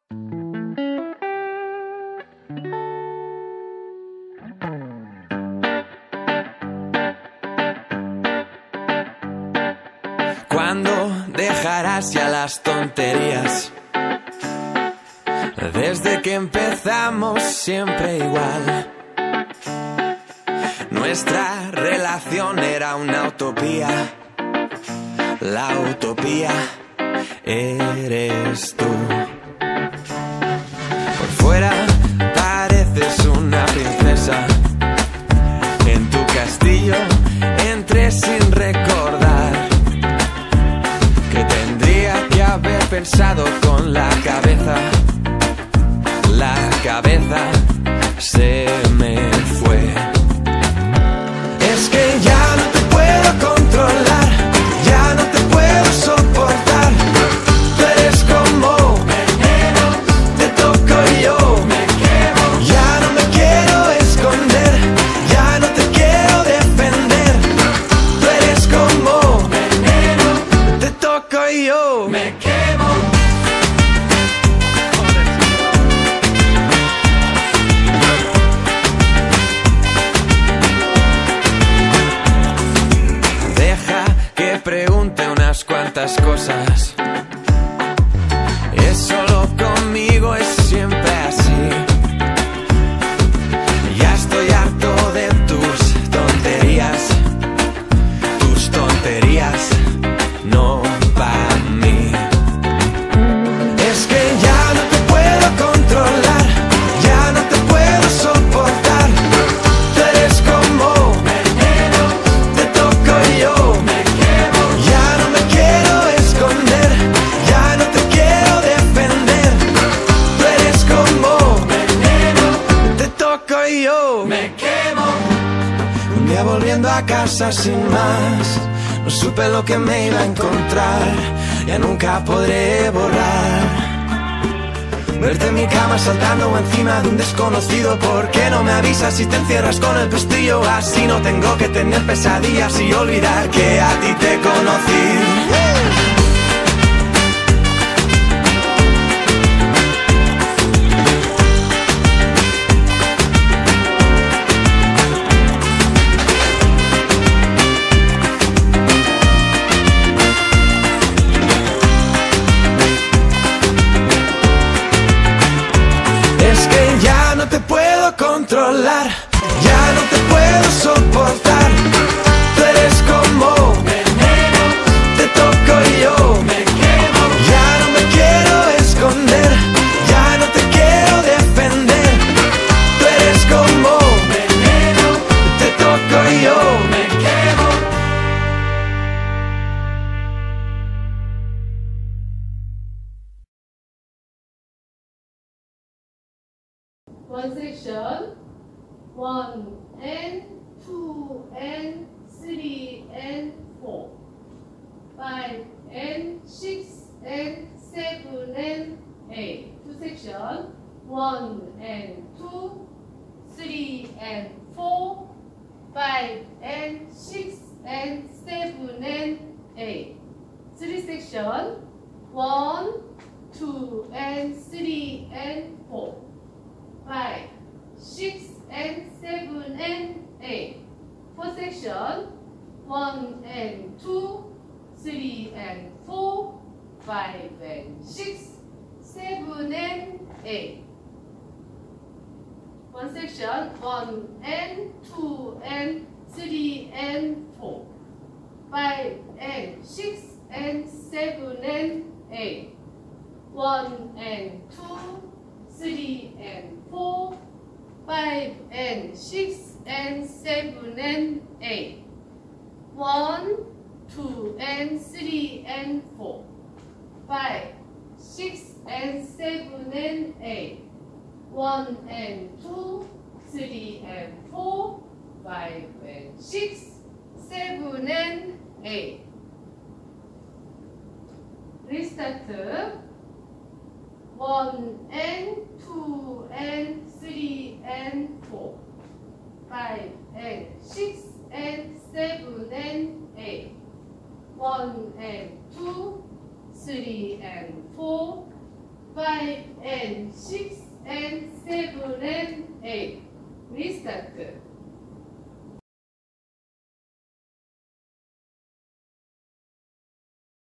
¿Cuándo dejarás ya las tonterías? Desde que empezamos siempre igual. Nuestra relación era una utopía. La utopía eres tú. Por fuera pareces una princesa. En tu castillo entré sin recordar que tendría que haber pensado con la cabeza. La cabeza se me fue. Es que ya no te puedo controlar, ya no te puedo soportar. Tú eres como veneno, te toco yo, me quemo. Ya no me quiero esconder, ya no te quiero defender. Tú eres como veneno, te toco yo, me quemo. Pregunte unas cuantas cosas. Es solo conmigo, es siempre así. Ya estoy harto de tus tonterías. Tus tonterías no para mí. Es que ya no te puedo controlar, ya no te puedo soportar. Tú eres como veneno, te toco yo. Yo me quemo. Un día volviendo a casa sin más, no supe lo que me iba a encontrar. Ya nunca podré borrar verte en mi cama saltando encima de un desconocido. ¿Por qué no me avisas si te encierras con el pestillo? Así no tengo que tener pesadillas y olvidar que a ti te conocí. Controlar, ya no te puedo soportar. Tú eres como veneno, te toco yo, me quemo. Ya no me quiero esconder, ya no te quiero defender. Tú eres como veneno, te toco yo, me quemo. One section, 1 and 2 and 3 and 4, 5 and 6 and 7 and 8. Two section, 1 and 2, 3 and 4, 5 and 6 and 7 and 8. Three section, 1, 2 and 3 and 4. 5, 6 and 7 and 8. Four section, 1 and 2, 3 and 4, 5 and 6, 7 and 8. One section, 1 and 2 and 3 and 4, 5 and 6 and 7 and 8. 1 and 2, 3 and 4, 5 and 6 and 7 and 8. 1, 2 and 3 and 4, 5, 6 and 7 and 8. 1 and 2, 3 and 4, 5 and 6, 7 and 8. Restart. 1 and 2 and 3 and 4, 5 and 6 and 7 and 8. 1 and 2, 3 and 4, 5 and 6 and 7 and 8. Restart.